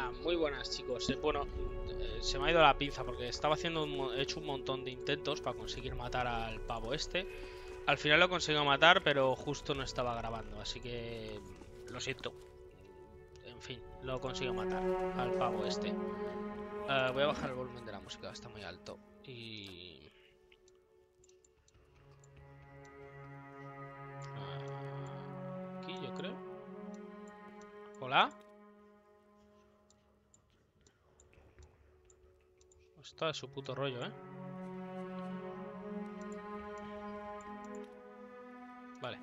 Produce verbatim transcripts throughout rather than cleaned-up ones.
Hola, muy buenas chicos. Eh, bueno, eh, se me ha ido la pinza porque estaba haciendo un, he hecho un montón de intentos para conseguir matar al pavo este. Al final lo he conseguido matar, pero justo no estaba grabando, así que lo siento. En fin, lo consigo matar al pavo este. Uh, voy a bajar el volumen de la música, está muy alto. Y... Uh, aquí yo creo. ¿Hola? Está de su puto rollo, ¿eh? Vale.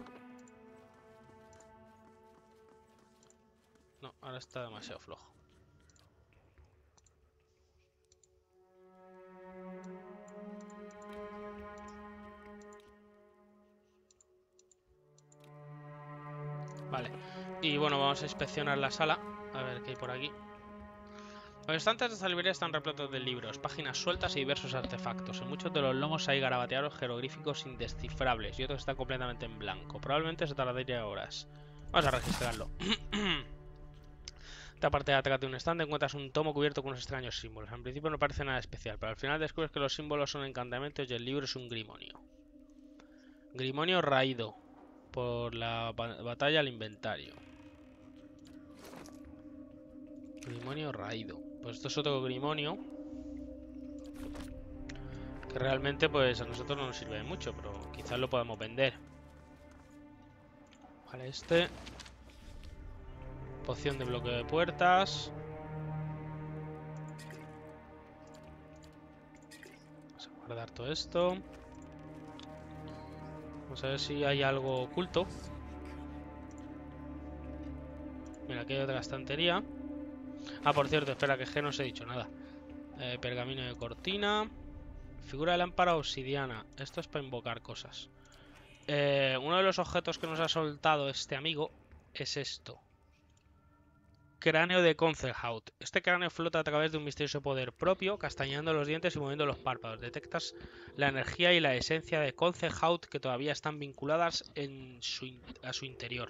No, ahora está demasiado flojo. Vale. Y bueno, vamos a inspeccionar la sala. A ver qué hay por aquí. Los estantes de esta librería están repletos de libros, páginas sueltas y diversos artefactos. En muchos de los lomos hay garabateados jeroglíficos indescifrables y otros están completamente en blanco. Probablemente se tardaría horas. Vamos a registrarlo. Esta parte de atrás de un estante encuentras un tomo cubierto con unos extraños símbolos. En principio no parece nada especial, pero al final descubres que los símbolos son encantamientos y el libro es un grimonio. Grimonio raído por la batalla al inventario. Grimonio raído. Pues esto es otro grimonio que realmente pues a nosotros no nos sirve de mucho, pero quizás lo podamos vender. Vale, este. Poción de bloqueo de puertas. Vamos a guardar todo esto. Vamos a ver si hay algo oculto. Mira, aquí hay otra estantería. Ah, por cierto, espera, que G no os he dicho nada. Eh, pergamino de cortina. Figura de lámpara obsidiana. Esto es para invocar cosas. Eh, uno de los objetos que nos ha soltado este amigo es esto. Cráneo de Concelhaut. Este cráneo flota a través de un misterioso poder propio, castañando los dientes y moviendo los párpados. Detectas la energía y la esencia de Concelhaut que todavía están vinculadas en su in a su interior.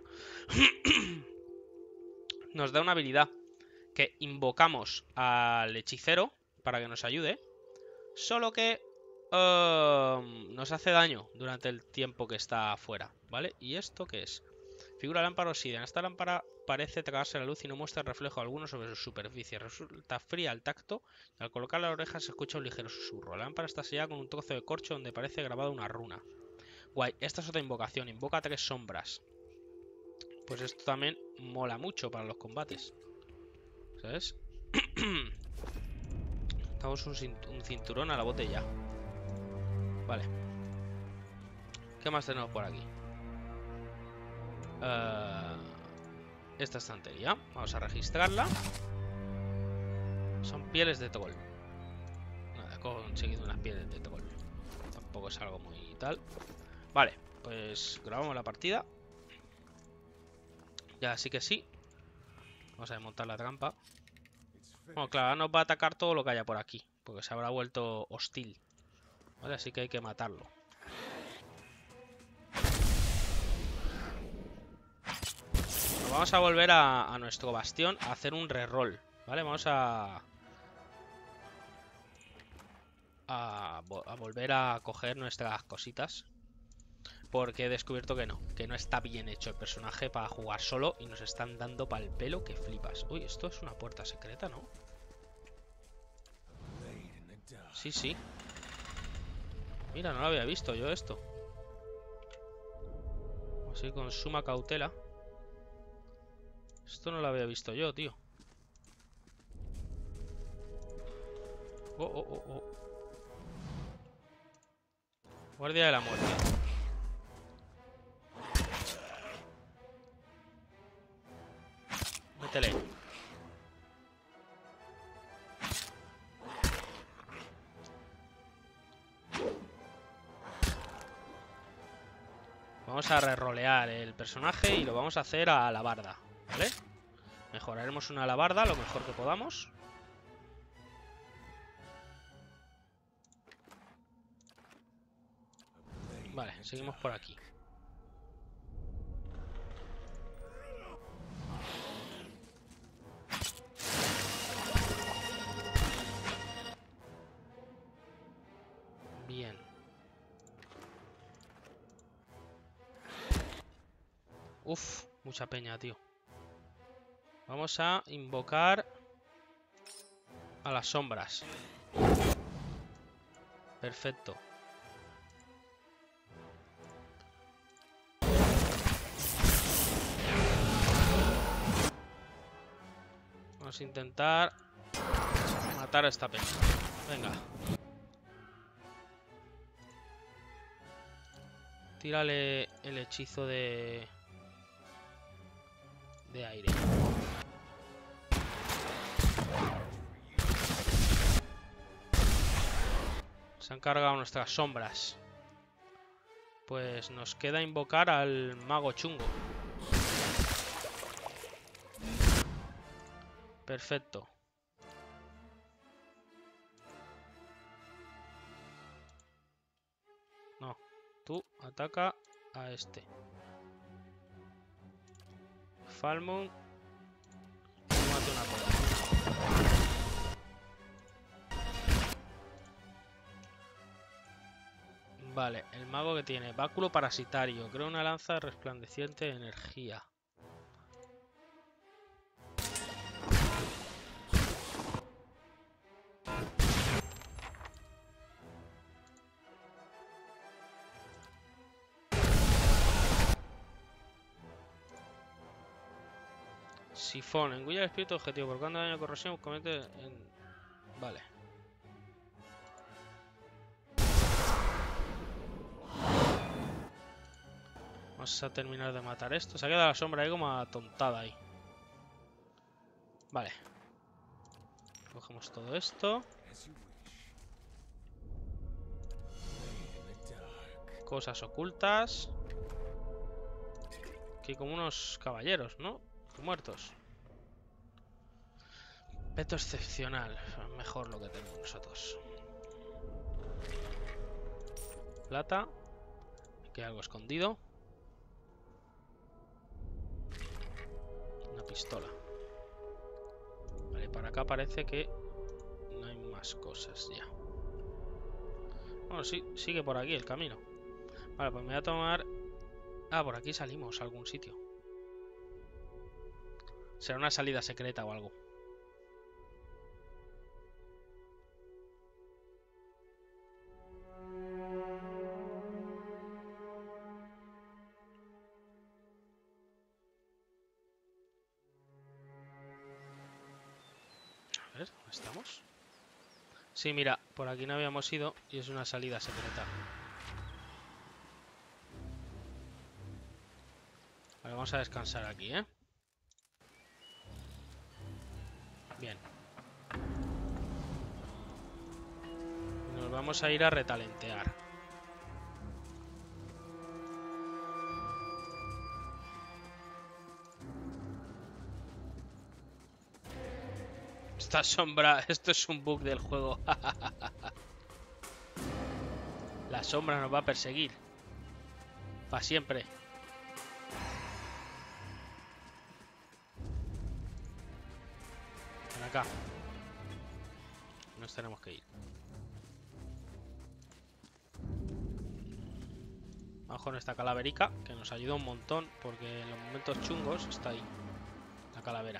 Nos da una habilidad que invocamos al hechicero para que nos ayude, solo que uh, nos hace daño durante el tiempo que está afuera, ¿vale? ¿Y esto qué es? Figura lámpara obsidiana. Esta lámpara parece tragarse la luz y no muestra reflejo alguno sobre su superficie. Resulta fría al tacto y al colocar la oreja se escucha un ligero susurro. La lámpara está sellada con un trozo de corcho donde parece grabada una runa. Guay, esta es otra invocación. Invoca tres sombras. Pues esto también mola mucho para los combates. ¿Sabes? Damos un, un cinturón a la botella. Vale. ¿Qué más tenemos por aquí? Uh, esta estantería. Vamos a registrarla. Son pieles de troll. Nada, he conseguido unas pieles de troll. Tampoco es algo muy tal. Vale, pues grabamos la partida. Ya sí que sí. Vamos a desmontar la trampa. Bueno, claro, ahora nos va a atacar todo lo que haya por aquí, porque se habrá vuelto hostil. Vale, así que hay que matarlo. Nos vamos a volver a, a nuestro bastión a hacer un reroll. Vale, vamos a... A, a volver a coger nuestras cositas. Porque he descubierto que no, que no está bien hecho el personaje para jugar solo y nos están dando pa'l pelo que flipas. Uy, esto es una puerta secreta, ¿no? Sí, sí. Mira, no lo había visto yo esto. Así con suma cautela. Esto no lo había visto yo, tío. Oh, oh, oh, oh. Guardia de la muerte. Métele. Vamos a rerolear el personaje y lo vamos a hacer a alabarda, ¿vale? Mejoraremos una alabarda lo mejor que podamos. Vale, seguimos por aquí. Uf, mucha peña, tío. Vamos a invocar a las sombras. Perfecto. Vamos a intentar matar a esta peña. Venga. Tírale el hechizo de... de aire. Se han cargado nuestras sombras. Pues nos queda invocar al mago chungo. Perfecto. No, tú ataca a este. Falmon. Mate una cola. Vale, el mago que tiene báculo parasitario. Crea una lanza resplandeciente de energía. Sifón, engulle el espíritu objetivo. Por cuando daño de corrosión comete en... Vale. Vamos a terminar de matar esto. Se ha quedado la sombra ahí como atontada ahí. Vale. Cogemos todo esto. Cosas ocultas. Aquí como unos caballeros, ¿no? Muertos. Peto excepcional. Mejor lo que tenemos nosotros. Plata. Aquí hay algo escondido. Una pistola. Vale, para acá parece que no hay más cosas ya. Bueno, sí, sigue por aquí el camino. Vale, pues me voy a tomar... Ah, por aquí salimos a algún sitio. Será una salida secreta o algo. A ver, ¿dónde estamos? Sí, mira, por aquí no habíamos ido y es una salida secreta. Vale, vamos a descansar aquí, ¿eh? Bien. Nos vamos a ir a retalentear. Esta sombra... Esto es un bug del juego. La sombra nos va a perseguir. Para siempre. Ven acá. Nos tenemos que ir. Vamos con esta calaverica, que nos ayuda un montón, porque en los momentos chungos está ahí. La calavera.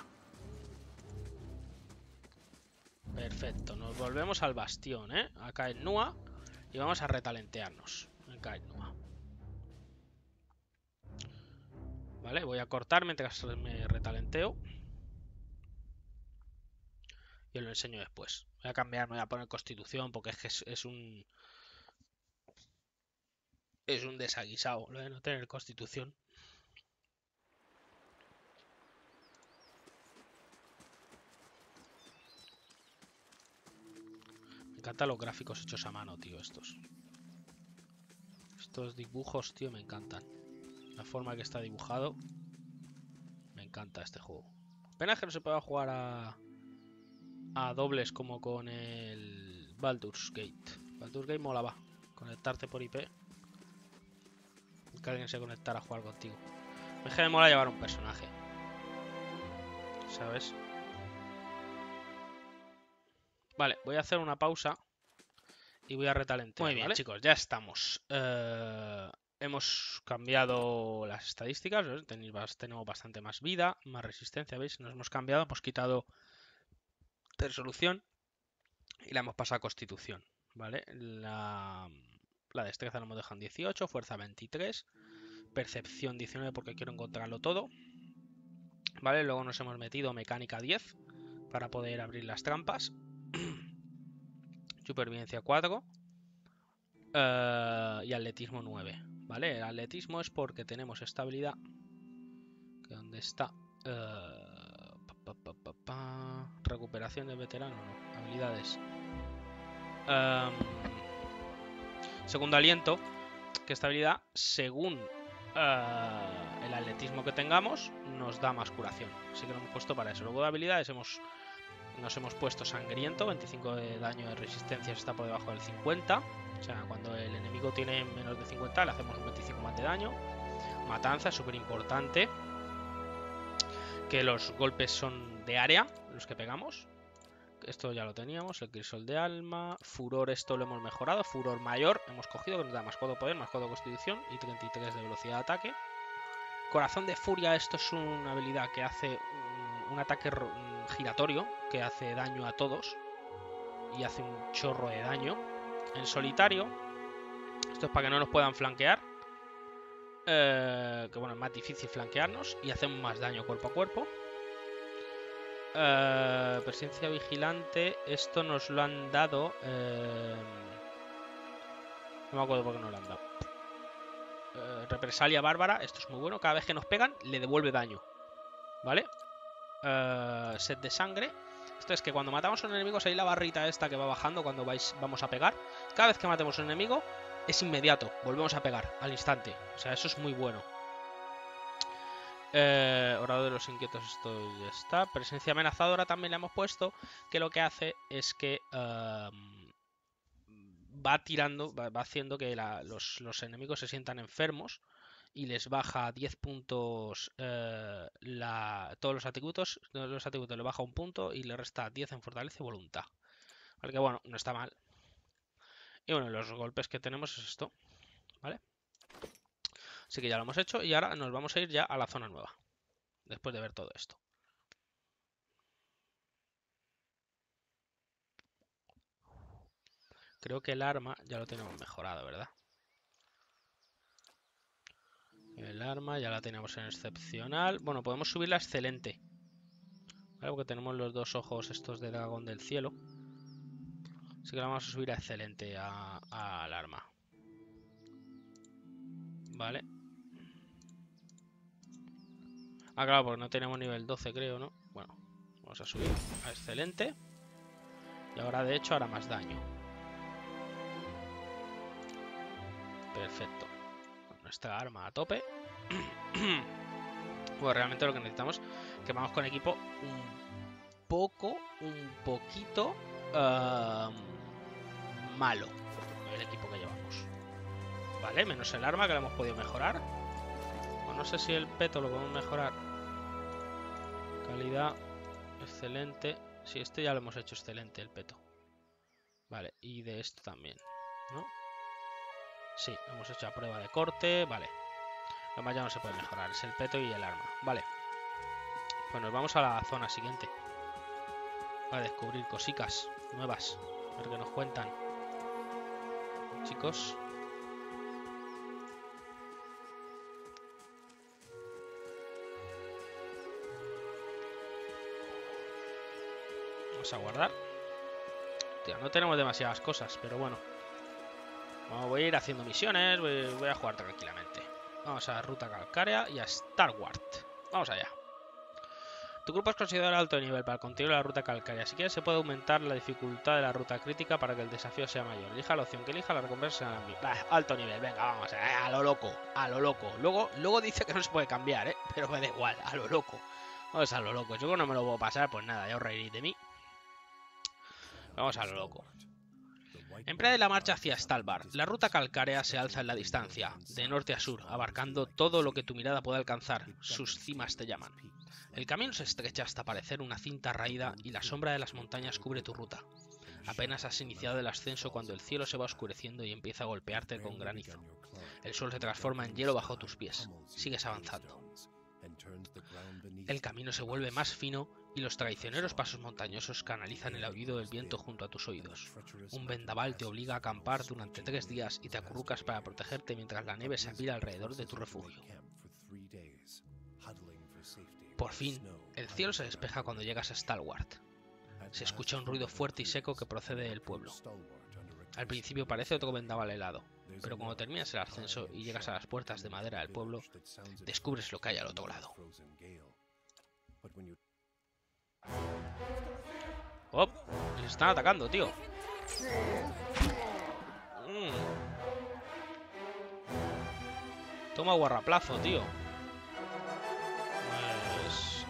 Perfecto, nos volvemos al bastión, ¿eh? Acá en Nua. Y vamos a retalentearnos. Acá en Nua. Vale, voy a cortar mientras me retalenteo. Y os lo enseño después. Voy a cambiar, me voy a poner constitución, porque es que es, es un... Es un desaguisado lo de no tener constitución. Me encantan los gráficos hechos a mano, tío, estos. Estos dibujos, tío, me encantan. La forma que está dibujado. Me encanta este juego. Pena que no se pueda jugar a... a dobles como con el Baldur's Gate. Baldur's Gate molaba. Conectarte por I P. Que alguien se conectara a jugar contigo. Me deja de mola llevar un personaje. ¿Sabes? Vale, voy a hacer una pausa. Y voy a retalentear. Muy bien, ¿vale? Chicos, ya estamos. Eh... hemos cambiado las estadísticas, ¿ves? Tenemos, tenemos bastante más vida, más resistencia, ¿veis? Nos hemos cambiado, hemos quitado resolución y la hemos pasado a constitución, ¿vale? La, la destreza la hemos dejado en dieciocho, fuerza veintitrés, percepción diecinueve porque quiero encontrarlo todo, ¿vale? Luego nos hemos metido mecánica diez para poder abrir las trampas, supervivencia cuatro uh, y atletismo nueve, ¿vale? El atletismo es porque tenemos estabilidad, que ¿dónde está? Uh, pa, pa, pa, pa, pa. Recuperación de veterano, no, habilidades. Um, segundo aliento, que estabilidad, según uh, el atletismo que tengamos, nos da más curación. Así que lo hemos puesto para eso. Luego de habilidades hemos, nos hemos puesto sangriento, veinticinco de daño de resistencia, está por debajo del cincuenta. O sea, cuando el enemigo tiene menos de cincuenta, le hacemos un veinticinco más de daño. Matanza, es súper importante. Que los golpes son de área, los que pegamos. Esto ya lo teníamos, el crisol de alma. Furor, esto lo hemos mejorado. Furor mayor, hemos cogido, que nos da más cuatro de poder, más cuatro de constitución y treinta y tres de velocidad de ataque. Corazón de furia, esto es una habilidad que hace un, un ataque giratorio, que hace daño a todos. Y hace un chorro de daño. En solitario, esto es para que no nos puedan flanquear. Eh, que bueno, es más difícil flanquearnos y hacemos más daño cuerpo a cuerpo. Eh, presencia vigilante, esto nos lo han dado. Eh, no me acuerdo por qué nos lo han dado. Eh, represalia bárbara, esto es muy bueno. Cada vez que nos pegan, le devuelve daño. ¿Vale? Eh, set de sangre. Esto es que cuando matamos a un enemigo, ahí la barrita esta que va bajando cuando vais, vamos a pegar. Cada vez que matemos a un enemigo, es inmediato, volvemos a pegar al instante. O sea, eso es muy bueno. Eh, Orador de los inquietos, esto ya está. Presencia amenazadora también le hemos puesto, que lo que hace es que uh, va tirando, va, va haciendo que la, los, los enemigos se sientan enfermos y les baja diez puntos uh, la, todos los atributos. Todos los atributos le baja un punto y le resta diez en fortaleza y voluntad. Así que bueno, no está mal. Y bueno, los golpes que tenemos es esto, ¿vale? Así que ya lo hemos hecho y ahora nos vamos a ir ya a la zona nueva, después de ver todo esto. Creo que el arma ya lo tenemos mejorado, ¿verdad? El arma ya la tenemos en excepcional. Bueno, podemos subirla a excelente, ¿vale? Porque tenemos los dos ojos estos de dragón del cielo. Así que la vamos a subir a excelente al arma. Vale. Ah, claro, porque no tenemos nivel doce, creo, ¿no? Bueno, vamos a subir a excelente. Y ahora, de hecho, hará más daño. Perfecto. Nuestra arma a tope. Bueno, realmente lo que necesitamos es que vamos con equipo un poco, un poquito uh, malo. El equipo que llevamos. Vale, menos el arma que lo hemos podido mejorar. Bueno, no sé si el peto lo podemos mejorar. Calidad, excelente. Sí, este ya lo hemos hecho excelente, el peto. Vale, y de esto también, ¿no? Sí, hemos hecho a prueba de corte, vale. Lo más ya no se puede mejorar, es el peto y el arma. Vale. Pues nos vamos a la zona siguiente. A descubrir cositas nuevas. A ver qué nos cuentan. Chicos. Vamos a guardar. Tío, no tenemos demasiadas cosas, pero bueno. Bueno, voy a ir haciendo misiones, voy, voy a jugar tranquilamente. Vamos a Ruta Calcárea y a Starward. Vamos allá. Tu grupo es considerado alto nivel para continuar la ruta calcárea. Si quieres se puede aumentar la dificultad de la ruta crítica para que el desafío sea mayor. Elija la opción que elija, la recompensa será la misma. Alto nivel, venga, vamos, eh, a lo loco, a lo loco. Luego, luego dice que no se puede cambiar, ¿eh? Pero me da igual, a lo loco. Vamos a lo loco. Yo no me lo puedo pasar, pues nada, ya os reiréis de mí. Vamos a lo loco. Emprende la marcha hacia Stalbar. La ruta calcárea se alza en la distancia, de norte a sur, abarcando todo lo que tu mirada pueda alcanzar. Sus cimas te llaman. El camino se estrecha hasta parecer una cinta raída y la sombra de las montañas cubre tu ruta. Apenas has iniciado el ascenso cuando el cielo se va oscureciendo y empieza a golpearte con granizo. El suelo se transforma en hielo bajo tus pies. Sigues avanzando. El camino se vuelve más fino y los traicioneros pasos montañosos canalizan el aullido del viento junto a tus oídos. Un vendaval te obliga a acampar durante tres días y te acurrucas para protegerte mientras la nieve se apila alrededor de tu refugio. Por fin, el cielo se despeja cuando llegas a Stalwart. Se escucha un ruido fuerte y seco que procede del pueblo. Al principio parece otro vendaval helado, pero cuando terminas el ascenso y llegas a las puertas de madera del pueblo, descubres lo que hay al otro lado. ¡Oh! Les están atacando, tío. Mm. Toma guarraplazo, tío. Pues...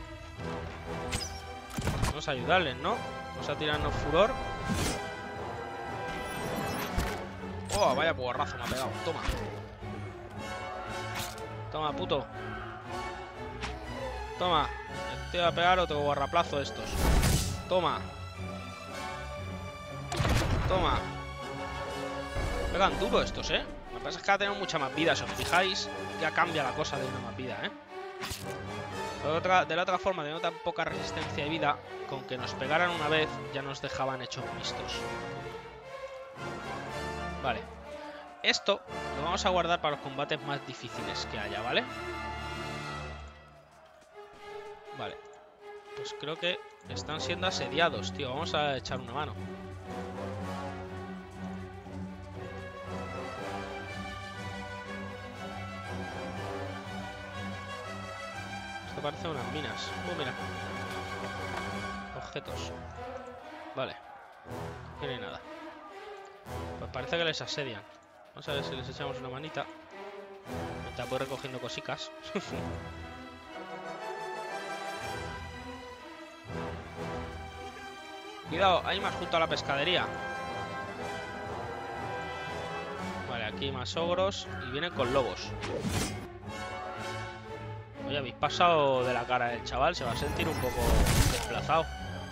vamos a ayudarles, ¿no? Vamos a tirarnos furor. ¡Oh! Vaya guarrazo me ha pegado. Toma. Toma, puto. Toma. Te voy a pegar otro guarraplazo de estos. Toma. Toma. Pegan duro estos, ¿eh? Lo que pasa es que ha tenido mucha más vida. Si os fijáis, ya cambia la cosa de una más vida, ¿eh? De, otra, de la otra forma, teniendo tan poca resistencia de vida, con que nos pegaran una vez, ya nos dejaban hechos vistos. Vale. Esto lo vamos a guardar para los combates más difíciles que haya, ¿vale? Vale. Pues creo que están siendo asediados, tío. Vamos a echar una mano. Esto parece unas minas. Oh, mira. Objetos. Vale. Aquí no hay nada. Pues parece que les asedian. Vamos a ver si les echamos una manita. Mientras voy recogiendo cositas. Cuidado, hay más junto a la pescadería. Vale, aquí hay más ogros y vienen con lobos. Oye, habéis pasado de la cara del chaval. Se va a sentir un poco desplazado.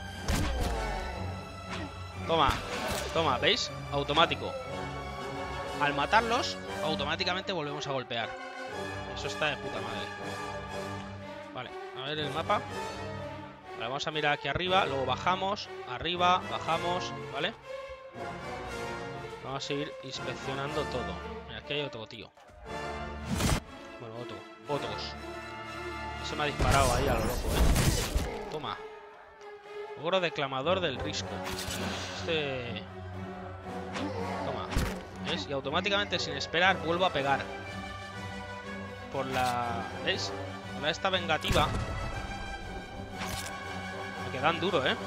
Toma, toma, ¿veis? Automático. Al matarlos, automáticamente volvemos a golpear. Eso está de puta madre. Vale, a ver el mapa. Vale, vamos a mirar aquí arriba, luego bajamos, arriba, bajamos, ¿vale? Vamos a ir inspeccionando todo. Mira, aquí hay otro tío. Bueno, otro, otros. Se me ha disparado ahí a lo loco, ¿eh? Toma. Ogro declamador del risco. Este... toma. ¿Ves? Y automáticamente, sin esperar, vuelvo a pegar. Por la... ¿ves? Por esta vengativa. Me quedan duro, ¿eh?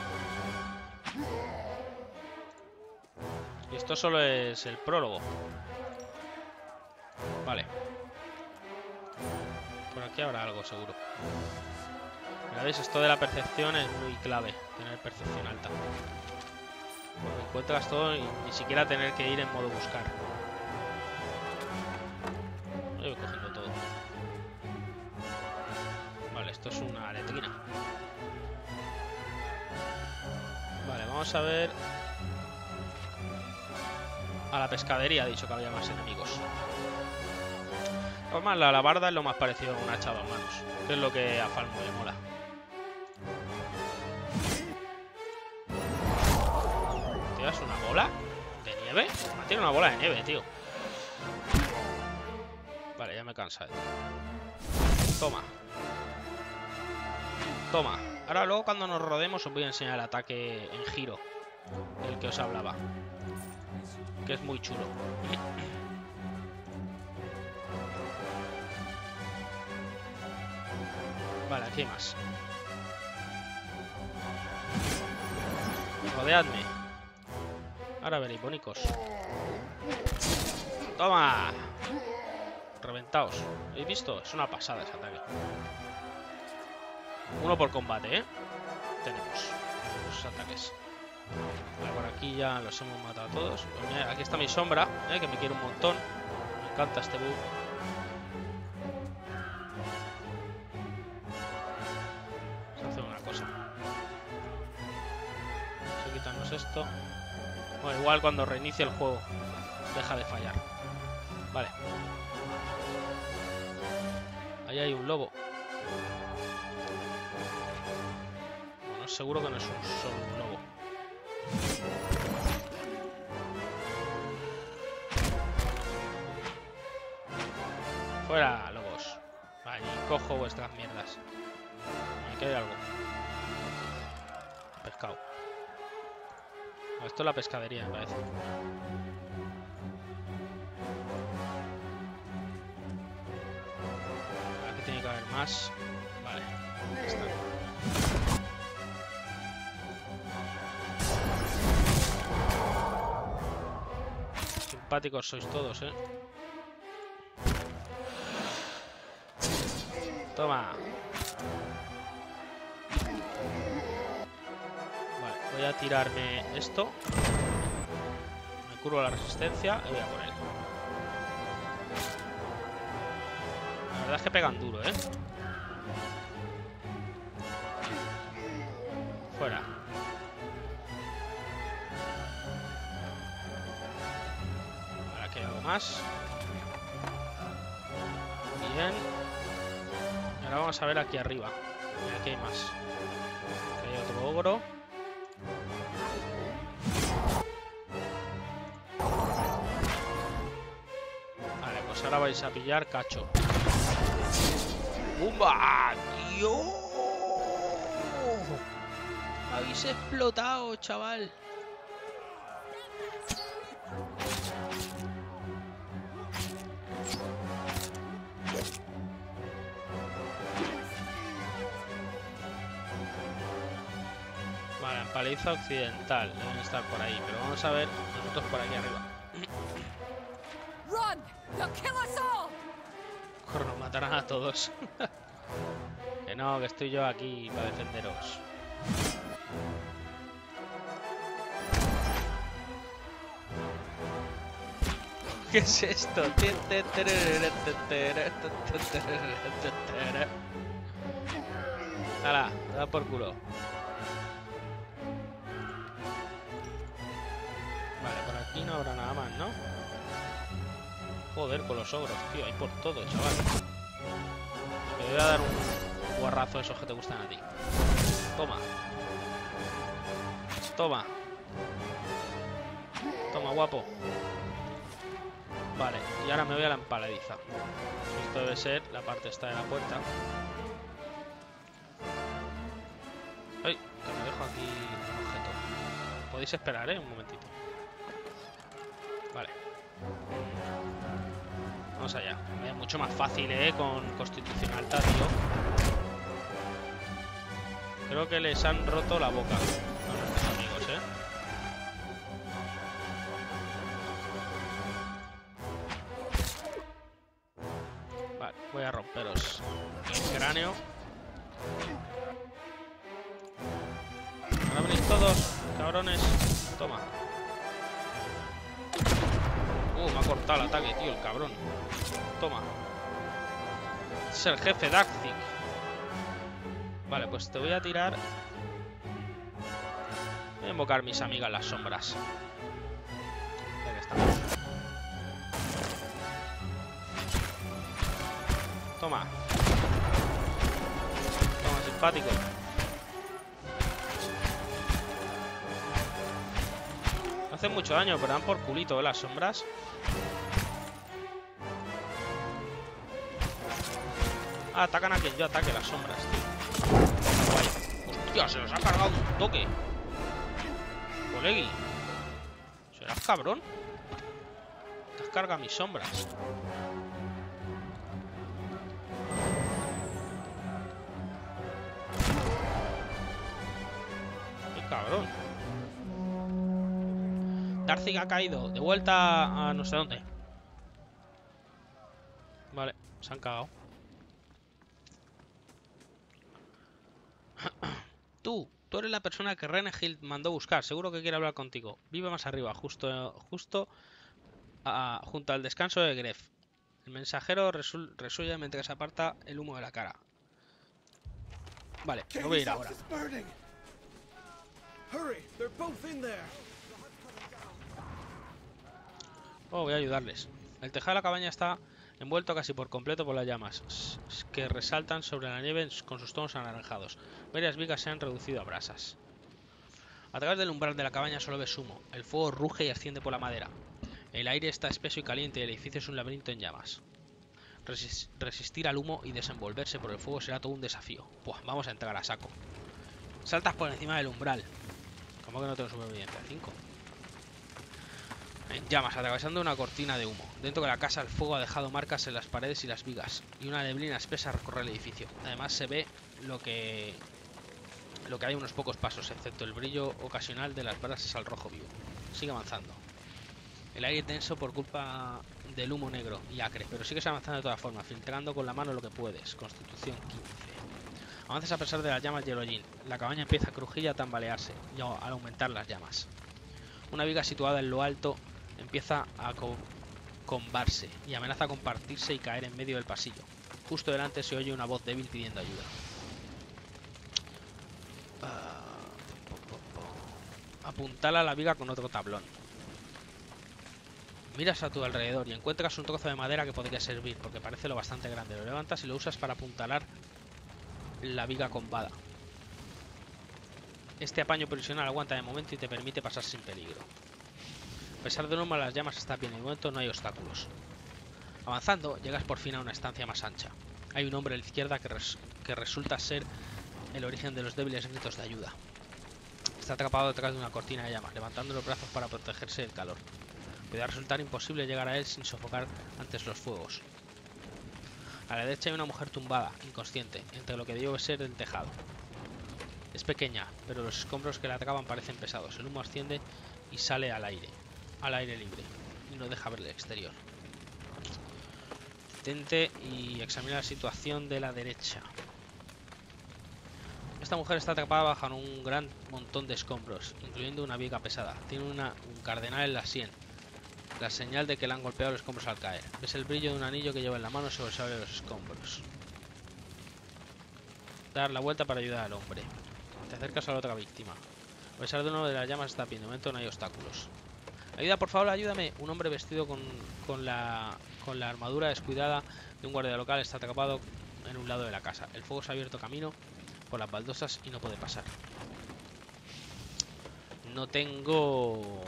Y esto solo es el prólogo. Vale. Por aquí habrá algo, seguro. Mira, ¿veis? Esto de la percepción es muy clave. Tener percepción alta. Porque encuentras todo y ni siquiera tener que ir en modo buscar. Yo voy cogiendo todo. Vale, esto es una letrina. Vale, vamos a ver... a la pescadería, ha dicho que había más enemigos. Normal, la alabarda es lo más parecido a un hacha a dos manos, que es lo que a Falmo le mola. ¿Tienes una bola de nieve? Tiene una bola de nieve, tío. Vale, ya me he cansado. Toma. Toma. Ahora luego cuando nos rodemos os voy a enseñar el ataque en giro, del que os hablaba, que es muy chulo. Vale, aquí hay más. Rodeadme. Ahora veréis, bonicos. ¡Toma! Reventaos. ¿Habéis visto? Es una pasada ese ataque. Uno por combate, ¿eh? Tenemos los ataques. Vale, por aquí ya los hemos matado a todos. Pues mira, aquí está mi sombra, ¿eh? Que me quiere un montón. Me encanta este bug. quitarnos esto. Bueno, igual cuando reinicie el juego deja de fallar. Vale. Ahí hay un lobo. Bueno, seguro que no es un solo un lobo. Fuera, lobos. Vale, y cojo vuestras mierdas. Aquí hay algo. Pescado. Esto es la pescadería, me parece. Aquí tiene que haber más. Vale, ya está. Simpáticos sois todos, ¿eh? Toma. Vale, voy a tirarme esto. Me curo la resistencia y voy a por él. La verdad es que pegan duro, ¿eh? Fuera. Ahora aquí hay algo más. Bien. Y ahora vamos a ver aquí arriba. Mira, aquí hay más. Aquí hay otro ogro. Vale, pues ahora vais a pillar cacho. ¡Bumba! ¡Dios! Habéis explotado, chaval. Vale, en paliza occidental. Deben estar por ahí. Pero vamos a ver nosotros por aquí arriba. Corre, nos matarán a todos. Que no, que estoy yo aquí para defenderos. ¿Qué es esto? ¡Hala! Da por culo. Vale, por aquí no habrá nada más, ¿no? Joder, con los ogros, tío. Hay por todo, chaval. Me voy a dar un guarrazo a esos que te gustan a ti. Toma. Toma. Toma, guapo. Vale, y ahora me voy a la empaladiza. Esto debe ser la parte esta de la puerta. ¡Ay! Que me dejo aquí un objeto. Podéis esperar, ¿eh? Un momentito. Vale. Vamos allá. Es mucho más fácil, ¿eh? Con Constitución alta, tío. Creo que les han roto la boca a nuestros amigos, ¿eh? Vale, voy a romperos el cráneo. Ahora venís todos, cabrones. Toma. Uh, me ha cortado el ataque, tío, el cabrón. Toma. Es el jefe Daxik. Vale, pues te voy a tirar. Voy a invocar mis amigas las sombras. Ahí está. Toma. Toma, simpático. No hacen mucho daño, pero dan por culito, ¿eh? Las sombras. Ah, atacan a quien yo ataque las sombras, tío. Guay. Hostia, se los ha cargado un toque. Colegui. ¿Serás cabrón? Te has cargado mis sombras. ¡Qué cabrón! Daxik ha caído. De vuelta a no sé dónde. Vale, se han cagado. Tú, tú eres la persona que Renehild mandó buscar. Seguro que quiere hablar contigo. Vive más arriba, justo, justo a, junto al descanso de Gref. El mensajero resuella mientras se aparta el humo de la cara. Vale, no voy a ir ahora. Oh, voy a ayudarles. El tejado de la cabaña está envuelto casi por completo por las llamas, que resaltan sobre la nieve con sus tonos anaranjados. Varias vigas se han reducido a brasas. A través del umbral de la cabaña solo ves humo. El fuego ruge y asciende por la madera. El aire está espeso y caliente y el edificio es un laberinto en llamas. Resist resistir al humo y desenvolverse por el fuego será todo un desafío. Buah, vamos a entrar a saco. Saltas por encima del umbral. ¿Cómo que no tengo supervivencia? cinco. En llamas, atravesando una cortina de humo. Dentro de la casa el fuego ha dejado marcas en las paredes y las vigas. Y una neblina espesa recorre el edificio. Además se ve lo que... Lo que hay unos pocos pasos, excepto el brillo ocasional de las brasas al rojo vivo. Sigue avanzando. El aire tenso por culpa del humo negro y acre, pero sigues avanzando de todas formas, filtrando con la mano lo que puedes. Constitución quince. Avanzas a pesar de las llamas de hollín. La cabaña empieza a crujir y a tambalearse, y al aumentar las llamas. Una viga situada en lo alto empieza a co combarse y amenaza con partirse y caer en medio del pasillo. Justo delante se oye una voz débil pidiendo ayuda. Apuntala a la viga con otro tablón. Miras a tu alrededor y encuentras un trozo de madera que podría servir, porque parece lo bastante grande. Lo levantas y lo usas para apuntalar la viga combada. Este apaño provisional aguanta de momento y te permite pasar sin peligro. A pesar del humo, las llamas están bien y de momento no hay obstáculos. Avanzando, llegas por fin a una estancia más ancha. Hay un hombre a la izquierda que, res que resulta ser el origen de los débiles gritos de ayuda. Está atrapado detrás de una cortina de llamas, levantando los brazos para protegerse del calor. Puede resultar imposible llegar a él sin sofocar antes los fuegos. A la derecha hay una mujer tumbada, inconsciente, entre lo que debe ser el tejado. Es pequeña, pero los escombros que la atrapan parecen pesados. El humo asciende y sale al aire, al aire libre, y no deja ver el exterior. Detente y examina la situación de la derecha. Esta mujer está atrapada bajo un gran montón de escombros, incluyendo una viga pesada. Tiene una, un cardenal en la sien, la señal de que le han golpeado los escombros al caer. Ves el brillo de un anillo que lleva en la mano sobre sobre los escombros. Dar la vuelta para ayudar al hombre. Te acercas a la otra víctima. A pesar de uno de las llamas está bien, de momento no hay obstáculos. Ayuda, por favor, ayúdame. Un hombre vestido con, con, la, con la armadura descuidada de un guardia local está atrapado en un lado de la casa. El fuego se ha abierto camino por las baldosas y no puede pasar. No tengo...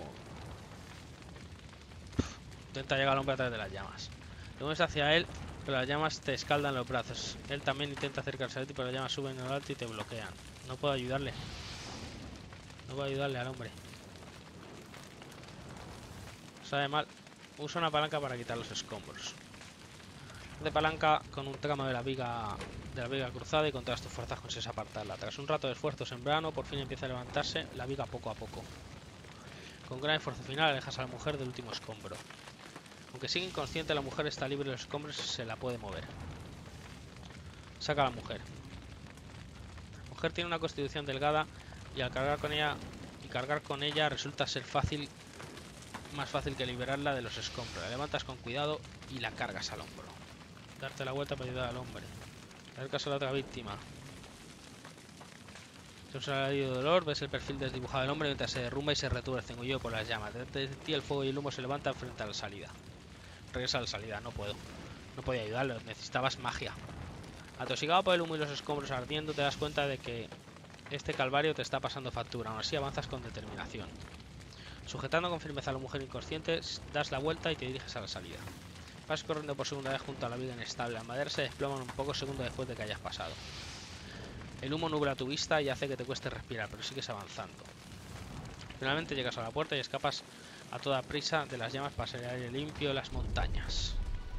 Intenta llegar al hombre a través de las llamas. Te mueves hacia él, pero las llamas te escaldan los brazos. Él también intenta acercarse a ti, pero las llamas suben al alto y te bloquean. No puedo ayudarle. No puedo ayudarle al hombre. Sabe mal. Usa una palanca para quitar los escombros. De palanca con un tramo de la viga de la viga cruzada y con todas tus fuerzas consigues apartarla. Tras un rato de esfuerzos en verano, por fin empieza a levantarse la viga poco a poco. Con gran esfuerzo final alejas a la mujer del último escombro. Aunque sigue inconsciente, la mujer está libre de los escombros y se la puede mover. Saca a la mujer. La mujer tiene una constitución delgada y al cargar con ella y cargar con ella resulta ser fácil, más fácil que liberarla de los escombros. La levantas con cuidado y la cargas al hombro. Darte la vuelta para ayudar al hombre. Te acercas a la otra víctima. Se usa el alivio de dolor, ves el perfil desdibujado del hombre mientras se derrumba y se retuerce, engullido por las llamas. Desde ti el fuego y el humo se levantan frente a la salida. Regresa a la salida, no puedo. No podía ayudarlo, necesitabas magia. Atosigado por el humo y los escombros ardiendo, te das cuenta de que este calvario te está pasando factura. Aún así avanzas con determinación. Sujetando con firmeza a la mujer inconsciente, das la vuelta y te diriges a la salida. Vas corriendo por segunda vez junto a la viga inestable. La madera se desploma un poco segundos después de que hayas pasado. El humo nubla tu vista y hace que te cueste respirar, pero sigues avanzando. Finalmente llegas a la puerta y escapas a toda prisa de las llamas para salir al aire limpio de las montañas.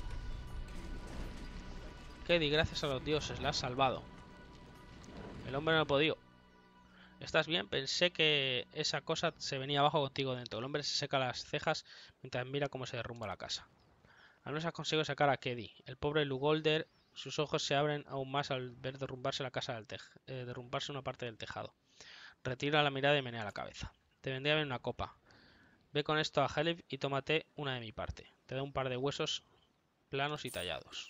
Kedi, gracias a los dioses, la has salvado. El hombre no ha podido. ¿Estás bien? Pensé que esa cosa se venía abajo contigo dentro. El hombre se seca las cejas mientras mira cómo se derrumba la casa. Al menos has conseguido sacar a Kedi. El pobre Lugolder, sus ojos se abren aún más al ver derrumbarse la casa del tej eh, derrumbarse una parte del tejado. Retira la mirada y menea la cabeza. Te vendría bien una copa. Ve con esto a Helif y tómate una de mi parte. Te da un par de huesos planos y tallados.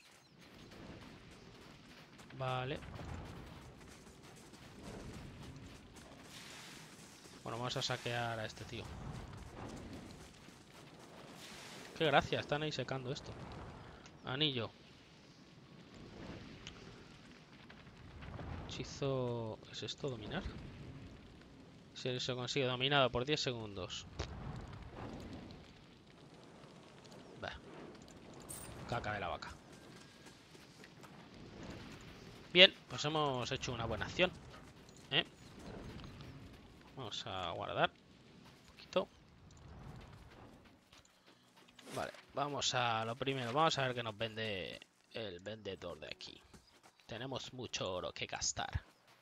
Vale. Bueno, vamos a saquear a este tío. Qué gracia, están ahí secando esto. Anillo. Hechizo... ¿Es esto dominar? Si se consigue dominado por diez segundos. Bah. Caca de la vaca. Bien, pues hemos hecho una buena acción. ¿Eh? Vamos a guardar un poquito. Vale, vamos a lo primero. Vamos a ver qué nos vende el vendedor de aquí. Tenemos mucho oro que gastar.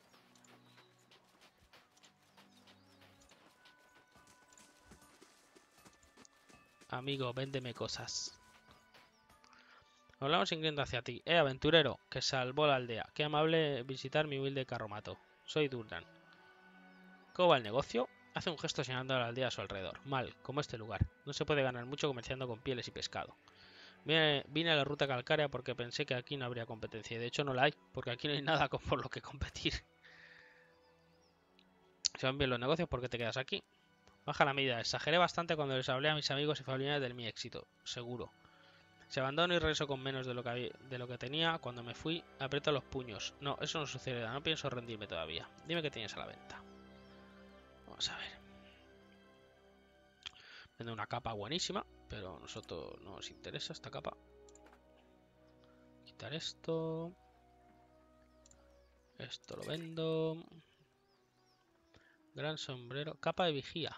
Amigo, véndeme cosas. Hablamos inclinando hacia ti. Eh, aventurero, que salvó la aldea. Qué amable visitar mi humilde carromato. Soy Durdan. ¿Cómo va el negocio? Hace un gesto señalando a la aldea a su alrededor. Mal, como este lugar. No se puede ganar mucho comerciando con pieles y pescado. Vine, vine a la ruta calcárea porque pensé que aquí no habría competencia. Y de hecho no la hay, porque aquí no hay nada por lo que competir. Se van bien los negocios, ¿por qué te quedas aquí? Baja la medida. Exageré bastante cuando les hablé a mis amigos y familiares de mi éxito. Seguro. Si abandono y regreso con menos de lo que había, de lo que tenía, cuando me fui, aprieto los puños. No, eso no sucederá. No pienso rendirme todavía. Dime qué tienes a la venta. Vamos a ver. Vende una capa buenísima, pero a nosotros no nos interesa esta capa. Quitar esto. Esto lo vendo. Gran sombrero. Capa de vigía.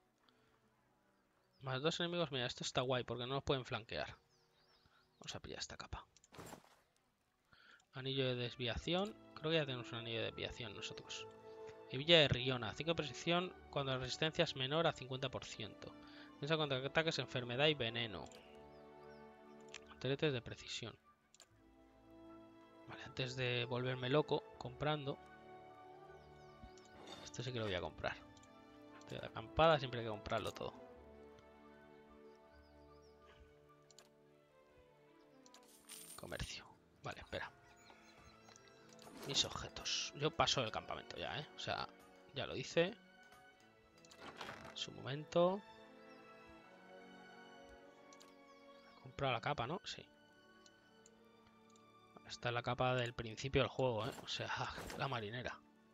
Más dos enemigos. Mira, esto está guay porque no nos pueden flanquear. Vamos a pillar esta capa. Anillo de desviación. Creo que ya tenemos un anillo de desviación nosotros. Hebilla de Riona. cinco de precisión cuando la resistencia es menor a cincuenta por ciento. Piensa contra ataques, enfermedad y veneno. Teletes de precisión. Vale, antes de volverme loco comprando. Esto sí que lo voy a comprar. Este de acampada siempre hay que comprarlo todo. Comercio. Vale, espera. Mis objetos. Yo paso del campamento ya, ¿eh? O sea, ya lo hice. En su momento. He comprado la capa, ¿no? Sí. Esta es la capa del principio del juego, ¿eh? O sea, la marinera.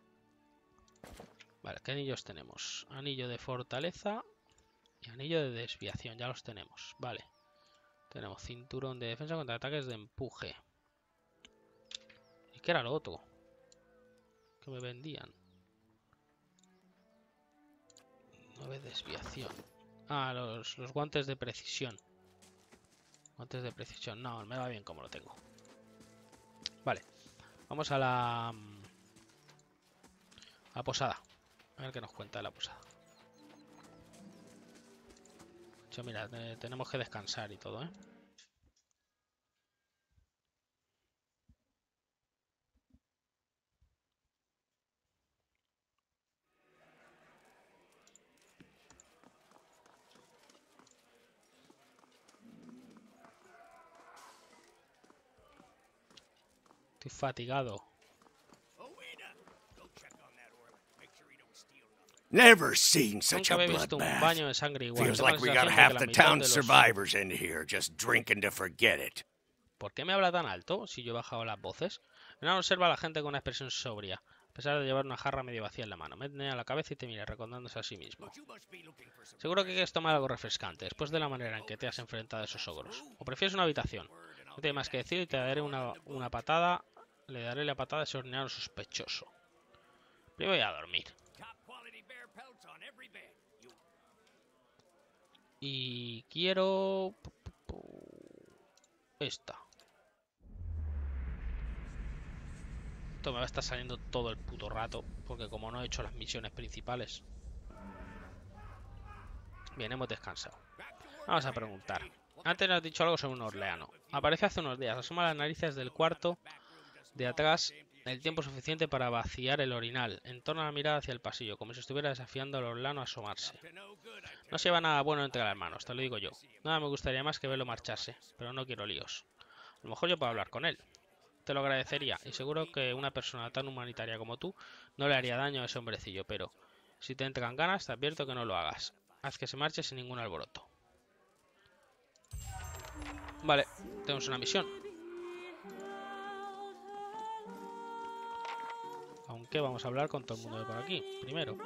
Vale, ¿qué anillos tenemos? Anillo de fortaleza y anillo de desviación. Ya los tenemos. Vale. Tenemos cinturón de defensa contra ataques de empuje. ¿Y qué era lo otro que me vendían? nueve desviación. Ah, los, los guantes de precisión. Guantes de precisión. No, me va bien como lo tengo. Vale. Vamos a la... A la posada. A ver qué nos cuenta de la posada. De hecho, mira, eh, tenemos que descansar y todo, ¿eh? Estoy fatigado. Never seen such Nunca a había visto un bloodbath. baño de sangre igual. Feels Tengo la like we got sensación de que half la the mitad town's de los- survivors in here just drinking to forget it. ¿Por qué me habla tan alto si yo he bajado las voces? No observa a la gente con una expresión sobria, a pesar de llevar una jarra medio vacía en la mano. Mete a la cabeza y te mira, recordándose a sí mismo. Seguro que quieres tomar algo refrescante, después de la manera en que te has enfrentado a esos ogros. O prefieres una habitación. No tiene más que decir y te daré una, una patada. Le daré la patada a ese ordinario sospechoso. Primero voy a dormir. Y quiero... esta. Esto me va a estar saliendo todo el puto rato, porque como no he hecho las misiones principales. Bien, hemos descansado. Vamos a preguntar. Antes nos has dicho algo sobre un orleano. Aparece hace unos días. Asoma las narices del cuarto de atrás el tiempo suficiente para vaciar el orinal. Entorna la mirada hacia el pasillo, como si estuviera desafiando al orleano a asomarse. No se lleva nada bueno entre las manos, te lo digo yo. Nada me gustaría más que verlo marcharse, pero no quiero líos. A lo mejor yo puedo hablar con él. Te lo agradecería, y seguro que una persona tan humanitaria como tú no le haría daño a ese hombrecillo, pero Si te entran ganas, te advierto que no lo hagas. Haz que se marche sin ningún alboroto. Vale, tenemos una misión. Aunque vamos a hablar con todo el mundo de por aquí, primero.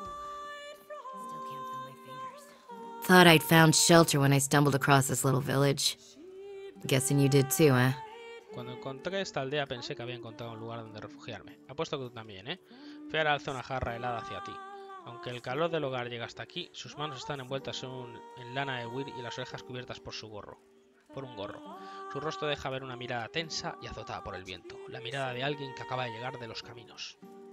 Thought I'd found shelter when I stumbled across this little village. Guessing you did too, eh? Cuando encontré esta aldea pensé que había encontrado un lugar donde refugiarme. Apuesto que tú también, ¿eh? Fiara alza una jarra helada hacia ti. Aunque el calor del hogar llega hasta aquí, sus manos están envueltas en, un, en lana de huir y las orejas cubiertas por su gorro. Por un gorro. Su rostro deja ver una mirada tensa y azotada por el viento. La mirada de alguien que acaba de llegar de los caminos.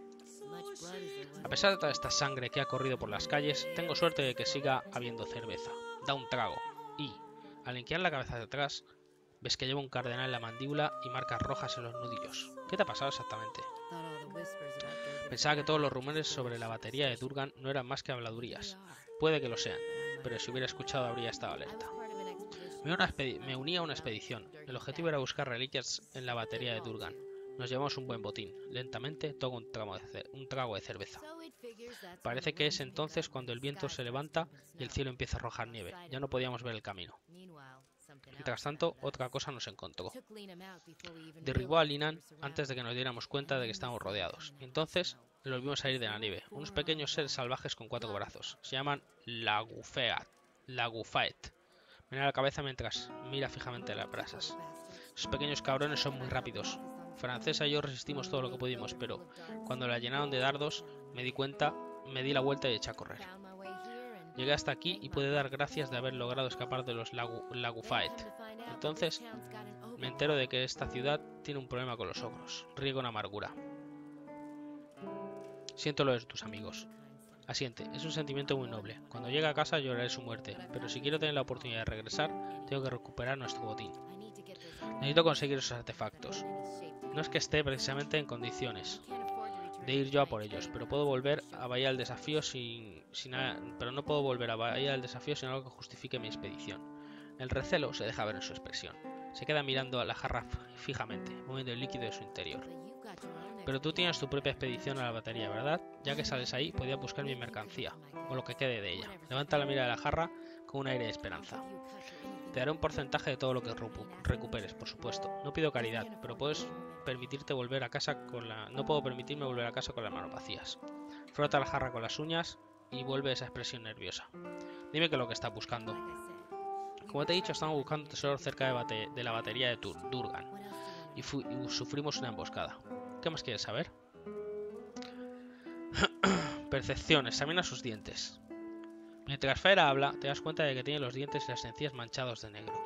A pesar de toda esta sangre que ha corrido por las calles, tengo suerte de que siga habiendo cerveza. Da un trago. Y, al inclinar la cabeza hacia atrás, ves que lleva un cardenal en la mandíbula y marcas rojas en los nudillos. ¿Qué te ha pasado exactamente? Pensaba que todos los rumores sobre la batería de Durgan no eran más que habladurías. Puede que lo sean, pero si hubiera escuchado habría estado alerta. Me, una me uní a una expedición. El objetivo era buscar reliquias en la batería de Durgan. Nos llevamos un buen botín. Lentamente toco un, de un trago de cerveza. Parece que es entonces cuando el viento se levanta y el cielo empieza a arrojar nieve. Ya no podíamos ver el camino. Mientras tanto, otra cosa nos encontró. Derribó a Linan antes de que nos diéramos cuenta de que estábamos rodeados. Entonces, los vimos salir de la nieve. Unos pequeños seres salvajes con cuatro brazos. Se llaman Lagufeat. Lagufaet. Mira la cabeza mientras mira fijamente las brasas. Esos pequeños cabrones son muy rápidos. Francesa y yo resistimos todo lo que pudimos, pero cuando la llenaron de dardos, me di cuenta, me di la vuelta y eché a correr. Llegué hasta aquí y pude dar gracias de haber logrado escapar de los Lagu Lagufaet. Entonces, me entero de que esta ciudad tiene un problema con los ogros. Ríe con amargura. Siento lo de tus amigos. Asiente, es un sentimiento muy noble. Cuando llegue a casa lloraré su muerte, pero si quiero tener la oportunidad de regresar, tengo que recuperar nuestro botín. Necesito conseguir esos artefactos. No es que esté precisamente en condiciones de ir yo a por ellos, pero puedo volver a Bahía del Desafío sin, sin pero no puedo volver a Bahía del Desafío sin algo que justifique mi expedición. El recelo se deja ver en su expresión. Se queda mirando a la jarra fijamente, moviendo el líquido de su interior. Pero tú tienes tu propia expedición a la batería, ¿verdad? Ya que sales ahí, podías buscar mi mercancía, o lo que quede de ella. Levanta la mirada de la jarra con un aire de esperanza. Te daré un porcentaje de todo lo que recuperes, por supuesto. No pido caridad, pero puedes permitirte volver a casa con la... No puedo permitirme volver a casa con las manos vacías. Frota la jarra con las uñas y vuelve esa expresión nerviosa. Dime qué es lo que estás buscando. Como te he dicho, estamos buscando tesoros cerca de, bate... de la batería de Tur Durgan y, y sufrimos una emboscada. ¿Qué más quieres saber? Percepción. Examina sus dientes. Mientras Fera habla, te das cuenta de que tiene los dientes y las encías manchados de negro.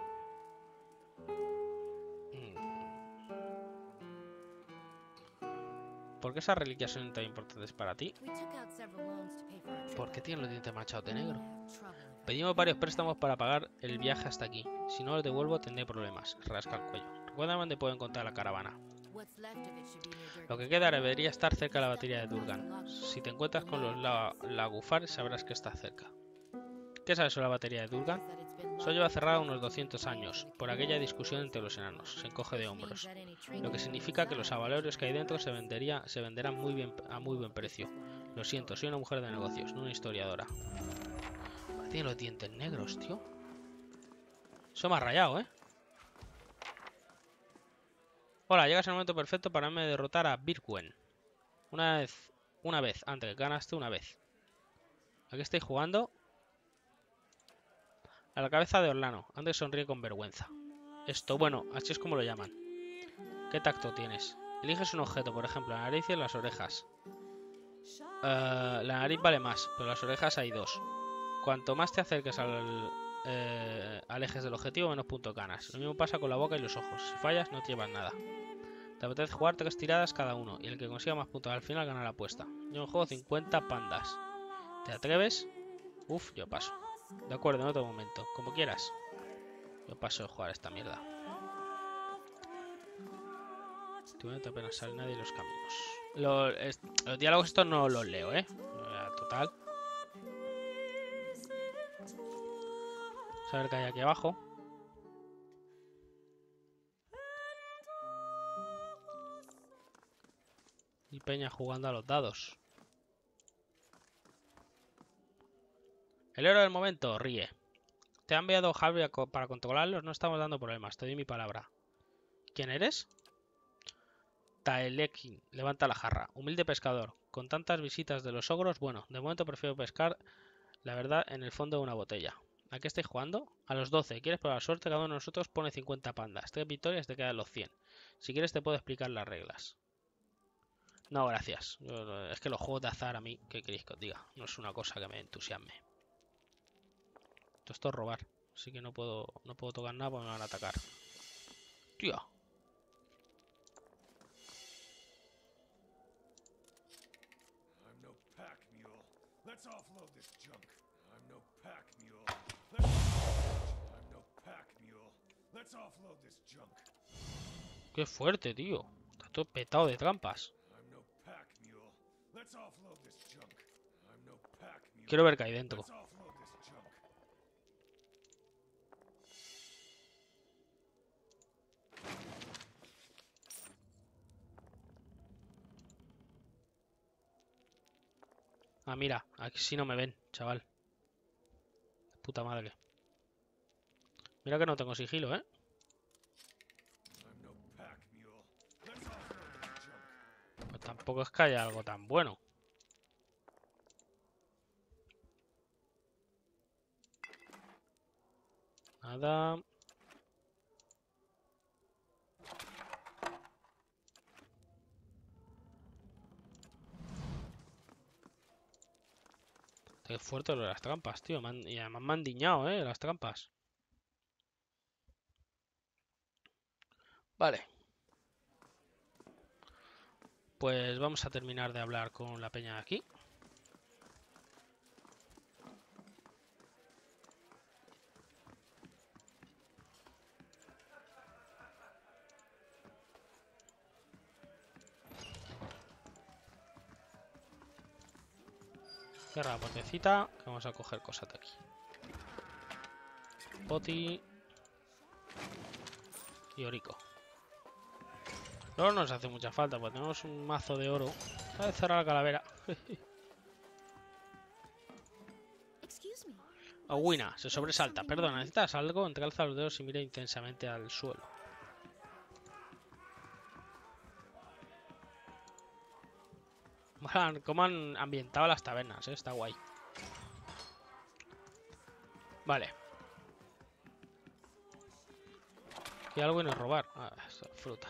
¿Por qué esas reliquias son tan importantes para ti? ¿Por qué tienen los dientes manchados de negro? Pedimos varios préstamos para pagar el viaje hasta aquí. Si no los devuelvo, tendré problemas. Rasca el cuello. Recuérdame dónde puedo encontrar la caravana. Lo que queda debería estar cerca de la batería de Durgan. Si te encuentras con los Lagufar, sabrás que está cerca. ¿Qué sabes sobre la batería de Durgan? Solo lleva cerrada unos doscientos años, por aquella discusión entre los enanos. Se encoge de hombros. Lo que significa que los avalorios que hay dentro se, vendería, se venderán muy bien, a muy buen precio. Lo siento, soy una mujer de negocios, no una historiadora. Tiene los dientes negros, tío. Eso me ha rayado, ¿eh? Hola, llegas en el momento perfecto para me derrotar a Birkwen. Una vez, una vez, antes ganaste una vez. ¿A qué estáis jugando? A la cabeza de Orlano. Antes sonríe con vergüenza. Esto, bueno, así es como lo llaman. ¿Qué tacto tienes? Eliges un objeto, por ejemplo, la nariz y las orejas. Uh, la nariz vale más, pero las orejas hay dos. Cuanto más te acerques al eh, alejes del objetivo, menos puntos ganas. Lo mismo pasa con la boca y los ojos. Si fallas, no te llevas nada. Te apetece jugar tres tiradas cada uno, y el que consiga más puntos al final gana la apuesta. Yo juego cincuenta pandas. ¿Te atreves? Uf, yo paso. De acuerdo, en otro momento. Como quieras. Yo paso de jugar esta mierda. No te apenas sale nadie en los caminos. Los, es, los diálogos estos no los leo, ¿eh? Total. Vamos a ver qué hay aquí abajo. Y Peña jugando a los dados. El héroe del momento ríe. Te ha enviado Harvey para controlarlos. No estamos dando problemas. Te doy mi palabra. ¿Quién eres? Taelekin. Levanta la jarra. Humilde pescador. Con tantas visitas de los ogros, bueno, de momento prefiero pescar, la verdad, en el fondo de una botella. ¿A qué estáis jugando? A los doce. ¿Quieres probar suerte? Cada uno de nosotros pone cincuenta pandas. Tres victorias te quedan los cien. Si quieres te puedo explicar las reglas. No, gracias. Yo, es que los juegos de azar a mí, ¿qué queréis que os diga? No es una cosa que me entusiasme. Esto es robar. Así que no puedo, no puedo tocar nada porque me van a atacar. Tío. I'm no pack mule. Let's offload this junk. I'm no pack mule. Let's I'm no pack mule. Let's offload this junk. Qué fuerte, tío. Está todo petado de trampas. I'm no pack mule. Let's offload this junk. I'm no pack mule. Quiero ver qué hay dentro. Let's offload this junk. Ah, mira, aquí sí no me ven, chaval. Puta madre. Mira que no tengo sigilo, ¿eh? I'm no pack mule. Let's offload this junk. Pues tampoco es que haya algo tan bueno. Nada. Qué fuerte lo de las trampas, tío. Me han- y además me han diñado, ¿eh? Las trampas. Vale. Pues vamos a terminar de hablar con la peña de aquí. Cierra la puertecita, que vamos a coger cosas de aquí. Poti. Y Orico. El oro no nos hace mucha falta, porque tenemos un mazo de oro. Voy a cerrar la calavera. Excuse me. Awina, se sobresalta. Perdona, ¿necesitas algo? Entrealza los dedos y mira intensamente al suelo. Bueno, cómo han ambientado las tabernas, ¿eh? Está guay. Vale. Aquí hay algo y no es robar. Ah, esta fruta.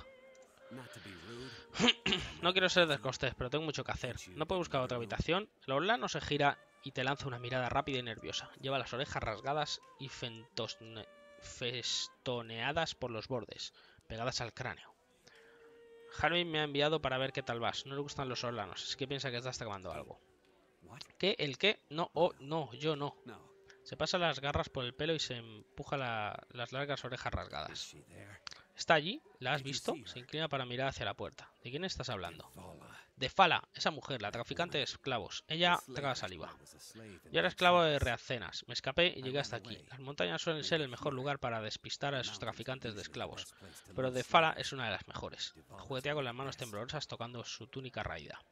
No quiero ser descortés, pero tengo mucho que hacer. ¿No puedo buscar otra habitación? El orlano se gira y te lanza una mirada rápida y nerviosa. Lleva las orejas rasgadas y fentosne- festoneadas por los bordes, pegadas al cráneo. Harvey me ha enviado para ver qué tal vas. No le gustan los orlanos, así que piensa que estás tomando algo. ¿Qué? ¿El qué? No, oh, no, yo no. Se pasa las garras por el pelo y se empuja la- las largas orejas rasgadas. ¿Está allí? ¿La has visto? Se inclina para mirar hacia la puerta. ¿De quién estás hablando? De Fala, esa mujer, la traficante de esclavos. Ella traga saliva. Yo era esclavo de Reacenas. Me escapé y llegué hasta aquí. Las montañas suelen ser el mejor lugar para despistar a esos traficantes de esclavos, pero de Fala es una de las mejores. Juguetea con las manos temblorosas tocando su túnica raída.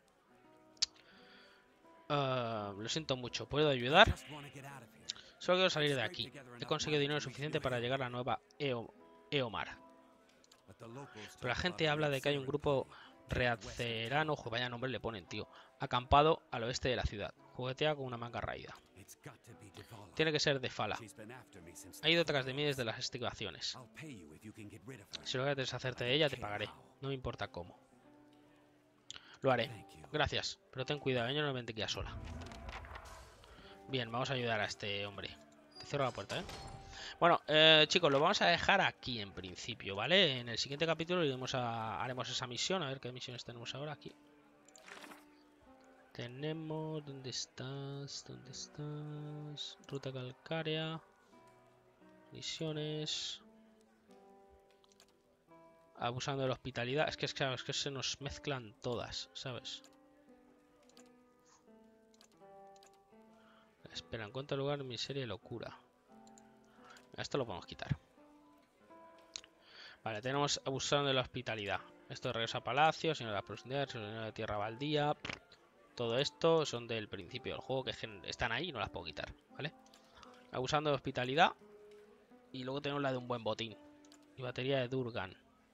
Uh, lo siento mucho. ¿Puedo ayudar? Solo quiero salir de aquí. He conseguido dinero suficiente para llegar a la nueva Eo Eomar. Pero la gente habla de que hay un grupo reacerano, ojo, vaya nombre le ponen, tío, acampado al oeste de la ciudad. Juguetea con una manga raída. Tiene que ser de Fala. Ha ido tras de mí desde las excavaciones. Si logras deshacerte de ella, te pagaré. No me importa cómo. Lo haré. Gracias, pero ten cuidado, ella no vente aquí a sola. Bien, vamos a ayudar a este hombre. Te cierro la puerta, ¿eh? Bueno, eh, chicos, lo vamos a dejar aquí en principio, ¿vale? En el siguiente capítulo iremos a, haremos esa misión. A ver qué misiones tenemos ahora aquí. Tenemos... ¿Dónde estás? ¿Dónde estás? Ruta calcárea. Misiones. Abusando de la hospitalidad. Es que, es, claro, es que se nos mezclan todas, ¿sabes? Espera, encuentra lugar, miseria y locura. Esto lo podemos quitar. Vale, tenemos abusando de la hospitalidad. Esto de regreso a palacio, señor de la profundidad, señor de tierra baldía. Todo esto son del principio del juego, que están ahí y no las puedo quitar, ¿vale? Abusando de hospitalidad. Y luego tenemos la de un buen botín. Y batería de Durgan.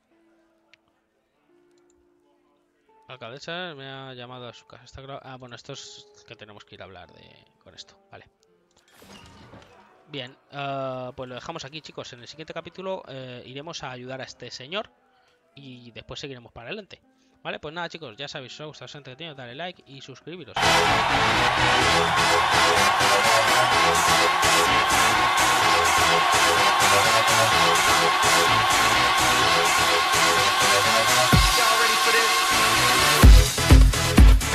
La alcaldesa me ha llamado a su casa. Está gra- ah, bueno, esto es que tenemos que ir a hablar de con esto, vale. Bien, uh, pues lo dejamos aquí, chicos. En el siguiente capítulo uh, iremos a ayudar a este señor y después seguiremos para adelante. Vale, pues nada, chicos, ya sabéis, si os ha gustado, os ha entretenido, dale like y suscribiros.